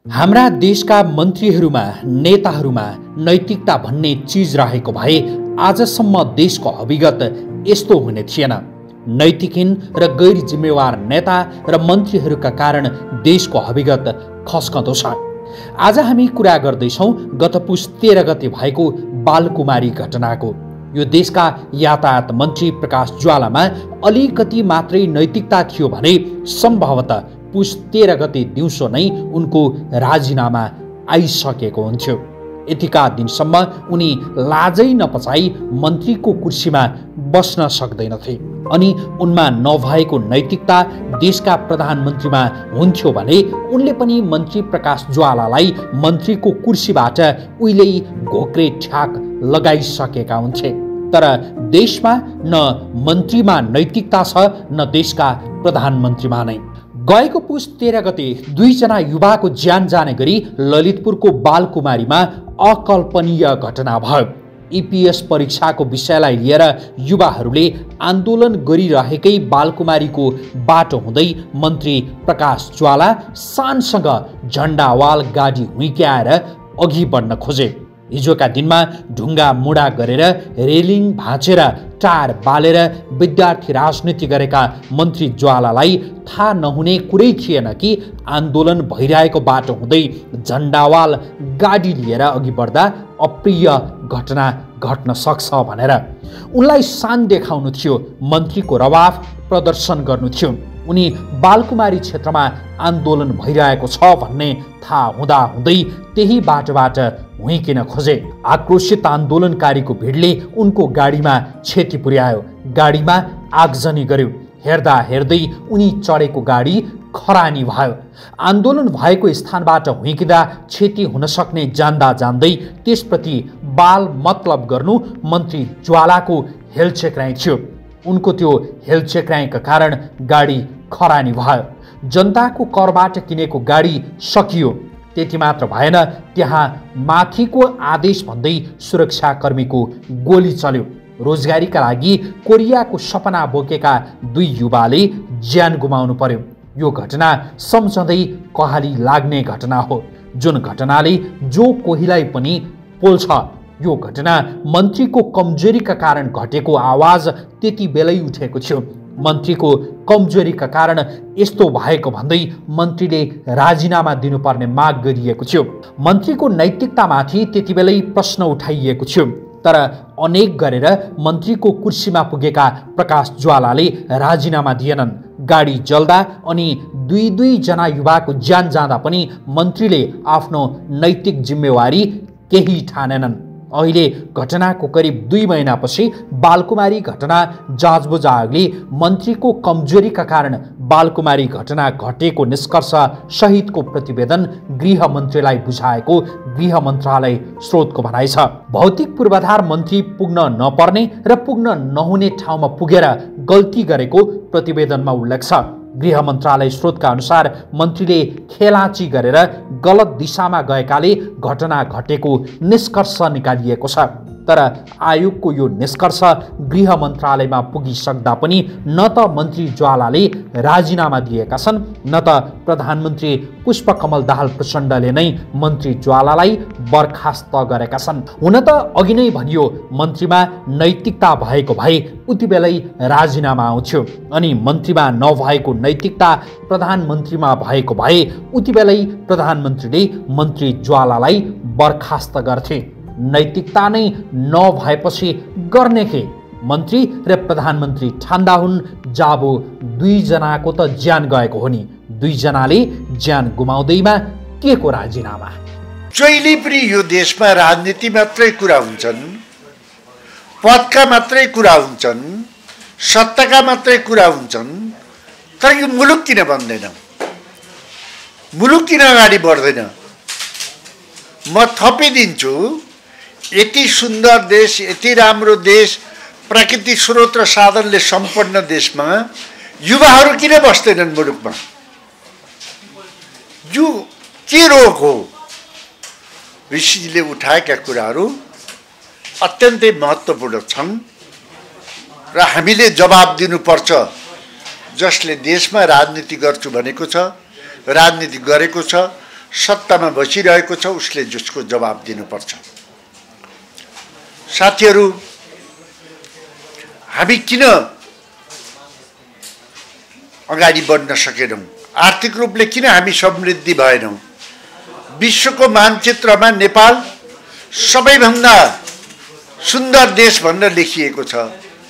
हाम्रा देशका मन्त्रीहरूमा नेताहरूमा नैतिकता भन्ने चिज रहेको भए आजसम्म देशको अविगत यस्तो हुने थिएन। नैतिकहीन र गैर जिम्मेवार नेता र मन्त्रीहरूका कारण देशको अविगत खस्कँदो छ। आज हामी कुरा गर्दैछौँ गत पुस 13 गते भएको बालकुमारी घटनाको। यो देशका यातायात मन्त्री प्रकाश ज्वालामा अलिकति मात्रै नैतिकता थियो भने सम्भवतः पुस 13 गते दिउँसो नै उनको राजीनामा आइसकेको हुन्थ्यो। यतिका दिनसम्म उनी लाजै नपचाई मन्त्रीको कुर्सीमा बस्न सक्दैनथे अनि उनमा नभएको नैतिकता देशका प्रधानमन्त्रीमा हुन्थ्यो भने उनले पनि मन्त्री प्रकाश ज्वालालाई मन्त्रीको कुर्सीबाट उहिल्यै घोक्रे ठ्याक लगाइसकेका हुन्थे। तर देशमा न मन्त्रीमा नैतिकता छ न देशका प्रधानमन्त्रीमा नै। गएको पुस 13 गते 2 जना युवाको ज्यान जाने गरी ललितपुरको बालकुमारीमा अकल्पनीय घटना भयो। ईपीएस परीक्षाको विषयलाई लिएर युवाहरूले आन्दोलन गरिरहेकै बालकुमारीको बाटो हुँदै मन्त्री प्रकाश ज्वाला शानसँग झण्डावाल गाडी हुइक्याएर अघि बढ्न खोजे। हिजोका दिनमा ढुङ्गा मुडा गरेर रेलिङ भाँचेर टार बालेर विद्यार्थी राजनीति गरेका मन्त्री ज्वालालाई थाहा नहुने कुरै थिएन कि आन्दोलन भइरहेको बाटो हुँदै झण्डावाल गाडी लिएर अघि बढ्दा अप्रिय घटना घट्न सक्छ भनेर। उनलाई शान देखाउनु थियो, मन्त्रीको रवाफ प्रदर्शन गर्नु थियो। उनी बालकुमारी क्षेत्रमा आन्दोलन भइरहेको छ भन्ने थाहा हुँदाहुँदै त्यही बाटोबाट हुइकिन खोजे। आक्रोशित आन्दोलनकारीको भिडले उनको गाडीमा क्षति पुर्यायो, गाडीमा आगजनी गर्यो। हेर्दा हेर्दै उनी चढेको गाडी खरानी भयो। आन्दोलन भएको स्थानबाट हुइकिँदा क्षति हुन सक्ने जान्दा जान्दै त्यसप्रति बाल मतलब गर्नु मन्त्री ज्वालाको हेलचेक्राइ थियो। उनको त्यो हेलचेक्राइका कारण गाडी खरानी भयो। जनताको करबाट किनेको गाडी सकियो। त्यति मात्र भएन, त्यहाँ माथिको आदेश भन्दै सुरक्षाकर्मीको गोली चल्यो। रोजगारीका लागि कोरियाको सपना बोकेका 2 युवाले ज्यान गुमाउनु पर्यो। यो घटना सम्झँदै कहाली लाग्ने घटना हो, जुन घटनाले जो कोहीलाई पनि पोल्छ। यो घटना मन्त्रीको कमजोरीका कारण घटेको आवाज त्यति बेलै उठेको थियो। मन्त्रीको कमजोरीका कारण यस्तो भएको भन्दै मन्त्रीले राजीनामा दिनुपर्ने माग गरिएको थियो। मन्त्रीको नैतिकतामाथि त्यति बेलै प्रश्न उठाइएको थियो। तर अनेक गरेर मन्त्रीको कुर्सीमा पुगेका प्रकाश ज्वालाले राजीनामा दिएनन्। गाडी जल्दा अनि 2 जना युवाको ज्यान जाँदा पनि मन्त्रीले आफ्नो नैतिक जिम्मेवारी केही ठानेनन्। अहिले घटनाको करिब 2 महिनापछि बालकुमारी घटना जाँचबुझ आयोगले मन्त्रीको कमजोरीका कारण बालकुमारी घटना घटेको निष्कर्ष सहितको प्रतिवेदन गृह मन्त्रीलाई बुझाएको गृह मन्त्रालय स्रोतको भनाइ छ। भौतिक पूर्वाधार मन्त्री पुग्न नपर्ने र पुग्न नहुने ठाउँमा पुगेर गल्ती गरेको प्रतिवेदनमा उल्लेख छ। गृह मन्त्रालय स्रोतका अनुसार मन्त्रीले खेलाची गरेर गलत दिशामा गएकाले घटना घटेको निष्कर्ष निकालिएको छ। तर आयोगको यो निष्कर्ष गृह मन्त्रालयमा पुगिसक्दा पनि न त मन्त्री ज्वालाले राजीनामा दिएका छन् न त प्रधानमन्त्री पुष्पकमल दाहाल प्रचण्डले नै मन्त्री ज्वालालाई बर्खास्त गरेका छन्। हुन त अघि नै भनियो, मन्त्रीमा नैतिकता भएको भए उति बेलै राजीनामा आउँथ्यो अनि मन्त्रीमा नभएको नैतिकता प्रधानमन्त्रीमा भएको भए उति बेलै प्रधानमन्त्रीले मन्त्री ज्वालालाई बर्खास्त गर्थे। नैतिकता नै नभएपछि गर्ने के? मन्त्री र प्रधानमन्त्री ठान्दा हुन् जाबो 2 जनाको त ज्यान गएको हो नि। 2 जनाले ज्यान गुमाउँदैमा के को राजीनामा? जहिले पनि यो देशमा राजनीति मात्रै कुरा हुन्छन्, पदका मात्रै कुरा हुन्छन्, सत्ताका मात्रै कुरा हुन्छन्। तर यो मुलुक किन बन्दैन? मुलुक किन अगाडि बढ्दैन? म थपिदिन्छु, यति सुन्दर देश, यति राम्रो देश, प्राकृतिक स्रोत र साधनले सम्पन्न देशमा युवाहरू किन बस्दैनन् मुलुकमा? यो के रोग हो? ऋषिजीले उठाएका कुराहरू अत्यन्तै महत्त्वपूर्ण छन् र हामीले जवाब दिनुपर्छ। जसले देशमा राजनीति गर्छु भनेको छ, राजनीति गरेको छ, सत्तामा बसिरहेको छ उसले जसको जवाब दिनुपर्छ। साथीहरू, हामी किन अगाडि बढ्न सकेनौँ? आर्थिक रूपले किन हामी समृद्धि भएनौँ? विश्वको मानचित्रमा नेपाल सबैभन्दा सुन्दर देश भनेर लेखिएको छ।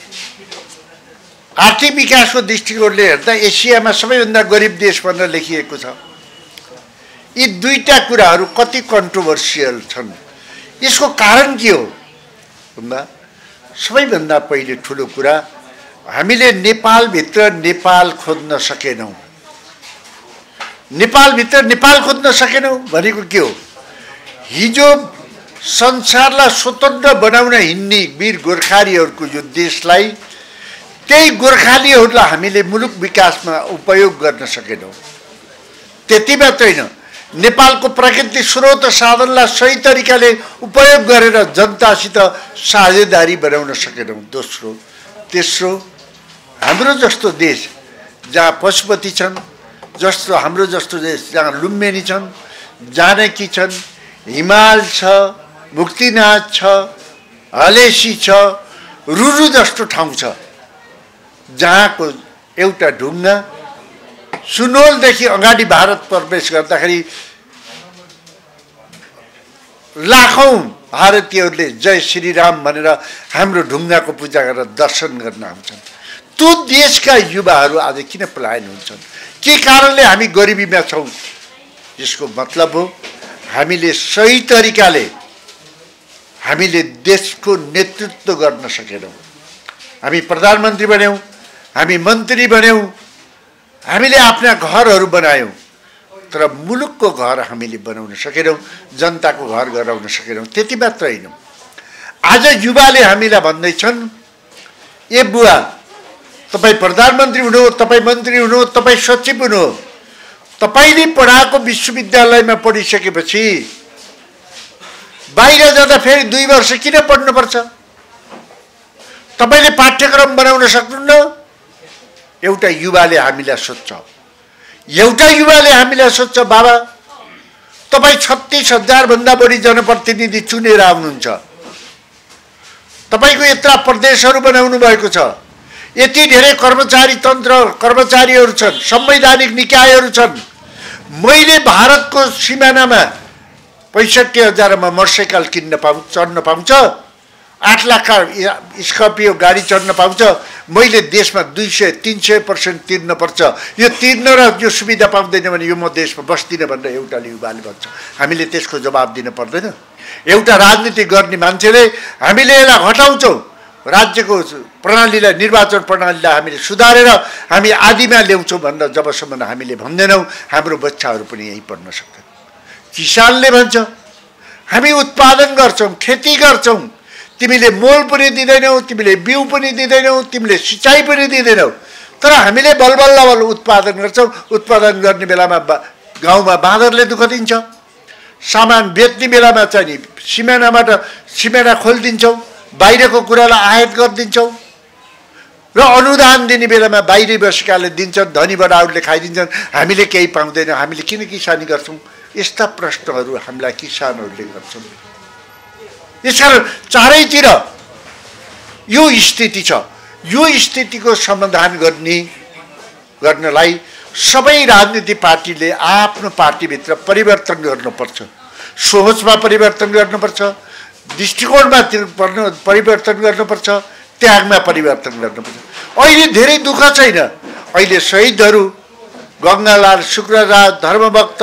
आर्थिक विकासको दृष्टिकोणले हेर्दा एसियामा सबैभन्दा गरिब देश भनेर लेखिएको छ। यी दुईटा कुराहरू कति कन्ट्रोभर्सियल छन्। यसको कारण के हो भन्दा सबैभन्दा पहिले ठुलो कुरा, हामीले नेपालभित्र नेपाल खोज्न सकेनौँ। नेपालभित्र नेपाल खोज्न सकेनौँ भनेको के हो? हिजो संसारलाई स्वतन्त्र बनाउन हिँड्ने वीर गोर्खालीहरूको यो देशलाई, त्यही गोर्खालीहरूलाई हामीले मुलुक विकासमा उपयोग गर्न सकेनौँ। त्यति मात्रै होइन, नेपालको प्राकृतिक स्रोत साधनलाई सही तरिकाले उपयोग गरेर जनतासित साझेदारी बनाउन सकेनौँ। दोस्रो, तेस्रो, हाम्रो जस्तो देश जहाँ पशुपति छन्, जस्तो हाम्रो जस्तो देश जहाँ लुम्बिनी छन्, जानकी छन्, हिमाल छ, मुक्तिनाथ छ, हलेसी छ, रुरु जस्तो ठाउँ छ, जहाँको एउटा ढुङ्गा सुनोलदेखि अगाडि भारत प्रवेश गर्दाखेरि लाखौं भारतीयहरूले जय श्रीराम भनेर हाम्रो ढुङ्गाको पूजा गरेर दर्शन गर्न आउँछन्। त्यो देशका युवाहरू आज किन पलायन हुन्छन्? के कारणले हामी गरिबीमा छौँ? यसको मतलब हो हामीले सही तरिकाले हामीले देशको नेतृत्व गर्न सकेनौँ। हामी प्रधानमन्त्री बन्यौँ, हामी मन्त्री बन्यौँ, हामीले आफ्ना घरहरू बनायौँ, तर मुलुकको घर हामीले बनाउन सकेनौँ, जनताको घर गराउन सकेनौँ। त्यति मात्र होइन, आज युवाले हामीलाई भन्दैछन्, ए बुवा तपाईँ प्रधानमन्त्री हुनु, तपाईँ मन्त्री हुनु, तपाईँ सचिव हुनु, तपाईँले पढाएको विश्वविद्यालयमा पढिसकेपछि बाहिर जाँदा फेरि 2 वर्ष किन पढ्नुपर्छ? तपाईँले पाठ्यक्रम बनाउन सक्नुहुन्न? एउटा युवाले हामीलाई सोध्छ, एउटा युवाले हामीलाई सोध्छ, बाबा तपाईँ 36,000 भन्दा बढी जनप्रतिनिधि चुनेर आउनुहुन्छ, तपाईँको यत्रा प्रदेशहरू बनाउनु भएको छ, यति धेरै कर्मचारी तन्त्र कर्मचारीहरू छन्, संवैधानिक निकायहरू छन्। मैले भारतको सिमानामा 65,000मा मोटरसाइकल किन्न चढ्न पाउँछ, 8 लाख स्कर्पियो गाडी चढ्न पाउँछ, मैले देशमा 200-300% तिर्न पर्छ, यो तिर्न र यो सुविधा पाउँदैन भने यो म देशमा बस्दिनँ भनेर एउटाले युवाले भन्छ। हामीले त्यसको जवाब दिन पर्दैन? एउटा राजनीति गर्ने मान्छेले हामीले यसलाई घटाउँछौँ, राज्यको प्रणालीलाई, निर्वाचन प्रणालीलाई हामीले सुधारेर हामी आदिमा ल्याउँछौँ भनेर जबसम्म हामीले भन्दैनौँ, हाम्रो बच्चाहरू पनि यही पढ्न सक्दैन। किसानले भन्छ हामी उत्पादन गर्छौँ, खेती गर्छौँ, तिमीले मोल पनि दिँदैनौ, तिमीले बिउ पनि दिँदैनौ, तिमीले सिँचाइ पनि दिँदैनौ, तर हामीले बलबल्ल उत्पादन गर्छौँ। उत्पादन गर्ने बेलामा गाउँमा बाँदरले दुःख दिन्छ, सामान बेच्ने बेलामा चाहिँ नि सिमानाबाट सिमाना खोलिदिन्छौँ, बाहिरको कुरालाई आयात गरिदिन्छौँ, र अनुदान दिने बेलामा बाहिरी बसेकाले दिन्छन्, धनी बडाहरूले खाइदिन्छन्, हामीले केही पाउँदैनौँ। हामीले किन किसानी गर्छौँ? यस्ता प्रश्नहरू हामीलाई किसानहरूले गर्छन्। यसकारण चारैतिर यो स्थिति छ। यो स्थितिको समाधान गर्नलाई सबै राजनीतिक पार्टीले आफ्नो पार्टीभित्र परिवर्तन गर्नुपर्छ, सोचमा परिवर्तन गर्नुपर्छ, दृष्टिकोणमा परिवर्तन गर्नुपर्छ, त्यागमा परिवर्तन गर्नुपर्छ। अहिले धेरै दुःख छैन। अहिले शहीदहरू गङ्गालाल शुक्रराज, धर्मभक्त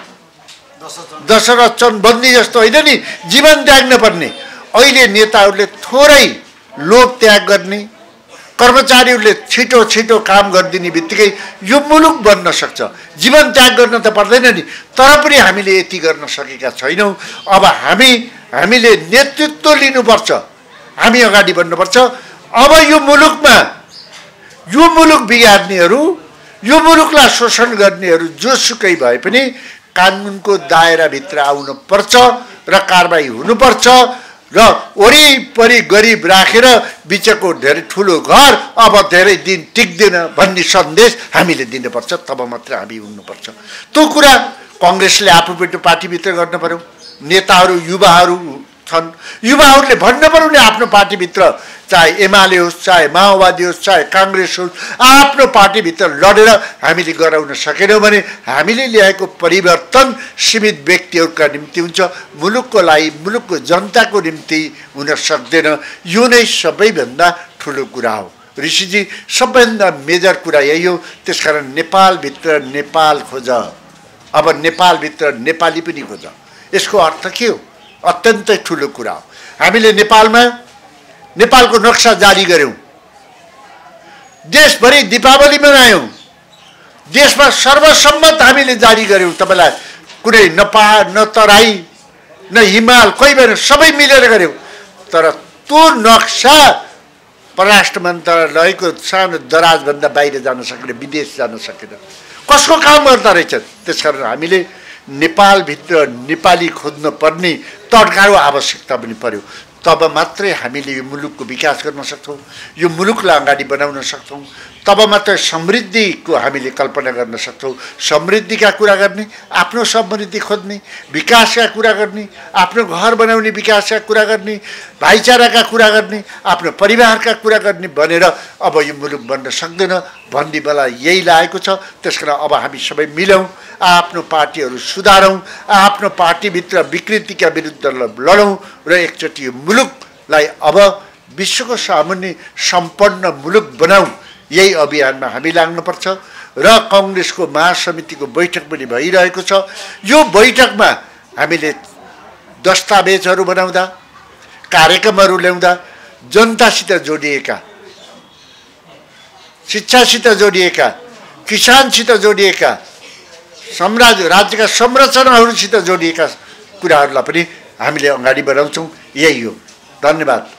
दशरथ चन्द बन्दी जस्तो होइन नि जीवन त्याग्न पर्ने। अहिले नेताहरूले थोरै लोभ त्याग गर्ने, कर्मचारीहरूले छिटो छिटो काम गरिदिने बित्तिकै यो मुलुक बन्न सक्छ। जीवन त्याग गर्न त पर्दैन नि, तर पनि हामीले यति गर्न सकेका छैनौँ। अब हामीले नेतृत्व लिनुपर्छ, हामी अगाडि बढ्नुपर्छ। अब यो मुलुकमा यो मुलुक बिगार्नेहरू, यो मुलुकलाई शोषण गर्नेहरू जोसुकै भए पनि कानुनको दायराभित्र आउनुपर्छ र कारबाही हुनुपर्छ र वरिपरि गरिब राखेर बिचको धेरै ठुलो घर अब धेरै दिन टिक्दैन भन्ने सन्देश हामीले दिनुपर्छ। तब मात्र हामी उड्नुपर्छ। त्यो कुरा कङ्ग्रेसले आफूबाट पार्टीभित्र गर्न पर्यो। नेताहरू युवाहरू छन्, युवाहरूले भन्न पर्यो नि आफ्नो पार्टीभित्र, चाहे एमाले होस्, चाहे माओवादी होस्, चाहे काङ्ग्रेस होस्, आफ्नो पार्टीभित्र लडेर हामीले गराउन सकेनौँ भने हामीले ल्याएको परिवर्तन सीमित व्यक्तिहरूका निम्ति हुन्छ, मुलुकको लागि, मुलुकको जनताको निम्ति हुन सक्दैन। यो नै सबैभन्दा ठुलो कुरा हो ऋषिजी, सबैभन्दा मेजर कुरा यही हो। त्यसकारण नेपालभित्र नेपाल खोज, अब नेपालभित्र नेपाली पनि खोज। यसको अर्थ के हो? अत्यन्तै ठुलो कुरा हो। हामीले नेपालको नक्सा जारी गर्यौँ, देशभरि दीपावली मनायौँ, देशमा सर्वसम्मत हामीले जारी गर्यौँ। तपाईँलाई कुनै न पहाड न तराई न हिमाल कोही भएन, सबै मिलेर गर्यौँ। तर त्यो नक्सा परराष्ट्र मन्त्रालयको सानो दराजभन्दा बाहिर जान सकेन, विदेश जान सकेन। कसको काम गर्दा रहेछ? त्यसकारण हामीले नेपालभित्र नेपाली खोज्न पर्ने तड्काको आवश्यकता पनि पर्यो। तब मात्रै हामीले यो मुलुकको विकास गर्न सक्छौँ, यो मुलुकलाई अगाडि बनाउन सक्छौँ। तब मात्रै समृद्धिको हामीले कल्पना गर्न सक्छौँ। समृद्धिका कुरा गर्ने, आफ्नो समृद्धि खोज्ने, विकासका कुरा गर्ने, आफ्नो घर बनाउने विकासका कुरा गर्ने, भाइचाराका कुरा गर्ने, आफ्नो परिवारका कुरा गर्ने भनेर अब यो मुलुक बन्न सक्दैन भन्ने बेला यही लागेको छ। त्यसकारण अब हामी सबै मिलौँ, आफ्नो पार्टीहरू सुधारौँ, आफ्नो पार्टीभित्र विकृतिका विरुद्ध लडौँ र एकचोटि यो मुलुकलाई अब विश्वको सामुन्ने सम्पन्न मुलुक बनाऊँ। यही अभियानमा हामी लाग्नुपर्छ। र कङ्ग्रेसको महासमितिको बैठक पनि भइरहेको छ। यो बैठकमा हामीले दस्तावेजहरू बनाउँदा, कार्यक्रमहरू ल्याउँदा जनतासित जोडिएका, शिक्षासित जोडिएका, किसानसित जोडिएका, राज्यका संरचनाहरूसित जोडिएका कुराहरूलाई पनि हामीले अगाडि बढाउँछौँ। यही हो। धन्यवाद।